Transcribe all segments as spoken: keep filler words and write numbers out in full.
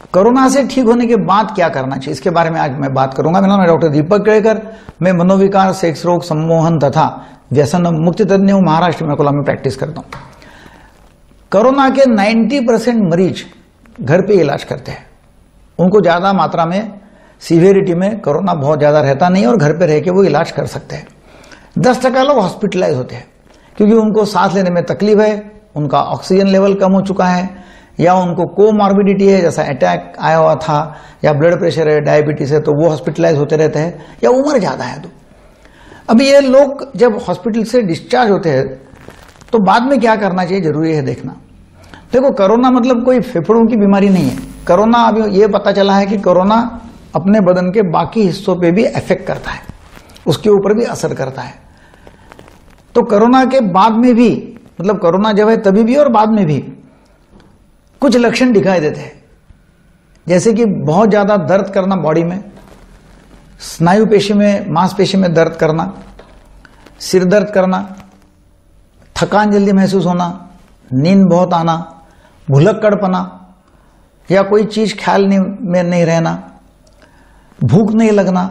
Corona से ठीक होने के बाद क्या करना चाहिए, इसके बारे में आज मैं बात करूंगा। मेरा नाम डॉक्टर दीपक केड़कर, मैं मनोविकार, सेक्स रोग, सम्मोहन तथा व्यसन मुक्ति तज्ञ हूं। महाराष्ट्र में कोल्हापुर में प्रैक्टिस करता हूं। कोरोना के नब्बे परसेंट मरीज घर पे इलाज करते हैं। उनको ज्यादा मात्रा में सीवियरिटी में कोरोना बहुत ज्यादा रहता नहीं और घर पे रह के वो इलाज कर सकते हैं। दस टका लोग हॉस्पिटलाइज होते हैं क्योंकि उनको सांस लेने में तकलीफ है, उनका ऑक्सीजन लेवल कम हो चुका है, या उनको कोमॉर्बिडिटी है, जैसा अटैक आया हुआ था, या ब्लड प्रेशर है, डायबिटीज है, तो वो हॉस्पिटलाइज होते रहते हैं, या उम्र ज्यादा है। तो अभी ये लोग जब हॉस्पिटल से डिस्चार्ज होते हैं तो बाद में क्या करना चाहिए, जरूरी है देखना। देखो, कोरोना मतलब कोई फेफड़ों की बीमारी नहीं है। कोरोना अभी ये पता चला है कि कोरोना अपने बदन के बाकी हिस्सों पे भी इफेक्ट करता है, उसके ऊपर भी असर करता है। तो कोरोना के बाद में भी, मतलब कोरोना जब है तभी भी और बाद में भी कुछ लक्षण दिखाई देते हैं, जैसे कि बहुत ज्यादा दर्द करना बॉडी में, स्नायु पेशी में, मांसपेशी में दर्द करना, सिर दर्द करना, थकान जल्दी महसूस होना, नींद बहुत आना, भुलक्कड़पना, या कोई चीज ख्याल नहीं, में नहीं रहना, भूख नहीं लगना,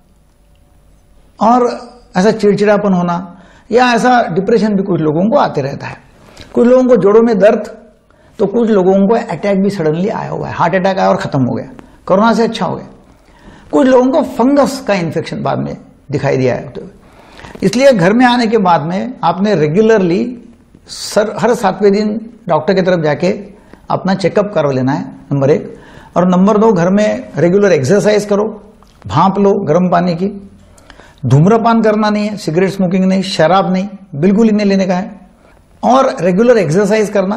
और ऐसा चिड़चिड़ापन होना, या ऐसा डिप्रेशन भी कुछ लोगों को आते रहता है। कुछ लोगों को जोड़ों में दर्द, तो कुछ लोगों को अटैक भी सडनली आया हुआ है, हार्ट अटैक आया और खत्म हो गया, कोरोना से अच्छा हो गया। कुछ लोगों को फंगस का इन्फेक्शन बाद में दिखाई दिया है। तो इसलिए घर में आने के बाद में आपने रेगुलरली सर हर सातवें दिन डॉक्टर की तरफ जाके अपना चेकअप करवा लेना है, नंबर एक। और नंबर दो, घर में रेगुलर एक्सरसाइज करो, भांप लो गर्म पानी की, धूम्रपान करना नहीं है, सिगरेट स्मोकिंग नहीं, शराब नहीं, बिल्कुल ही नहीं लेने का है, और रेगुलर एक्सरसाइज करना,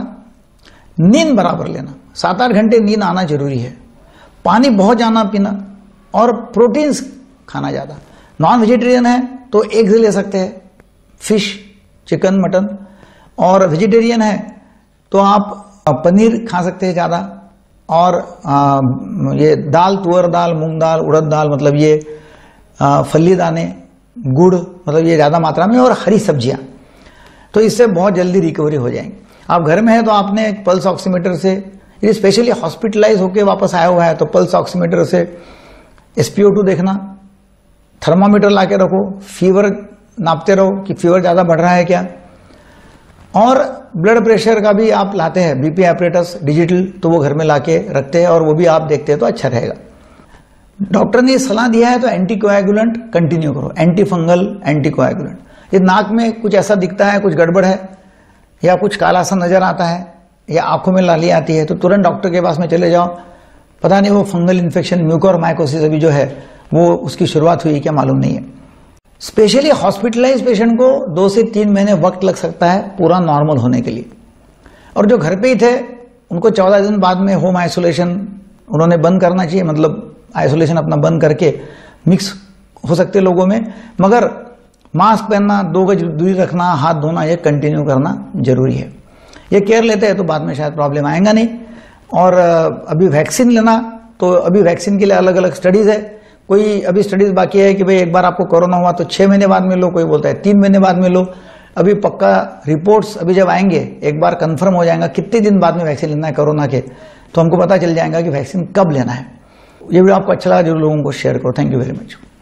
नींद बराबर लेना, सात आठ घंटे नींद आना जरूरी है, पानी बहुत ज्यादा पीना, और प्रोटीन्स खाना ज्यादा। नॉन वेजिटेरियन है तो एग्स ले सकते हैं, फिश, चिकन, मटन, और वेजिटेरियन है तो आप पनीर खा सकते हैं ज्यादा, और आ, ये दाल, तुअर दाल, मूंग दाल, उड़द दाल, मतलब ये आ, फली दाने, गुड़, मतलब ये ज्यादा मात्रा में, और हरी सब्जियां, तो इससे बहुत जल्दी रिकवरी हो जाएंगी। आप घर में है तो आपने एक पल्स ऑक्सीमीटर से, ये स्पेशली हॉस्पिटलाइज होके वापस आया हुआ है तो पल्स ऑक्सीमीटर से एस पी ओ टू देखना, थर्मामीटर लाके रखो, फीवर नापते रहो कि फीवर ज्यादा बढ़ रहा है क्या, और ब्लड प्रेशर का भी आप लाते हैं, बीपी एपरेटस डिजिटल, तो वो घर में लाके रखते हैं और वो भी आप देखते हैं तो अच्छा रहेगा। डॉक्टर ने सलाह दिया है तो एंटीकोएगुलेंट कंटिन्यू करो, एंटी फंगल, एंटीकोएगुलेंट। ये नाक में कुछ ऐसा दिखता है, कुछ गड़बड़ है, या कुछ काला सा नजर आता है, या आंखों में लाली आती है, तो तुरंत डॉक्टर के पास में चले जाओ। पता नहीं वो फंगल इन्फेक्शन, म्यूकोरमाइकोसिस अभी जो है वो उसकी शुरुआत हुई क्या मालूम नहीं है। स्पेशली हॉस्पिटलाइज पेशेंट को दो से तीन महीने वक्त लग सकता है पूरा नॉर्मल होने के लिए, और जो घर पे ही थे उनको चौदह दिन बाद में होम आइसोलेशन उन्होंने बंद करना चाहिए, मतलब आइसोलेशन अपना बंद करके मिक्स हो सकते लोगों में, मगर मास्क पहनना, दो गज दूरी रखना, हाथ धोना, ये कंटिन्यू करना जरूरी है। ये केयर लेते हैं तो बाद में शायद प्रॉब्लम आएगा नहीं। और अभी वैक्सीन लेना, तो अभी वैक्सीन के लिए अलग अलग स्टडीज है। कोई अभी स्टडीज बाकी है कि भाई एक बार आपको कोरोना हुआ तो छह महीने बाद में लो, कोई बोलता है तीन महीने बाद में लो। अभी पक्का रिपोर्ट्स अभी जब आएंगे, एक बार कंफर्म हो जाएगा कितने दिन बाद में वैक्सीन लेना है कोरोना के, तो हमको पता चल जाएगा कि वैक्सीन कब लेना है। ये वीडियो आपको अच्छा लगा, जो लोगों को शेयर करो। Thank you very much.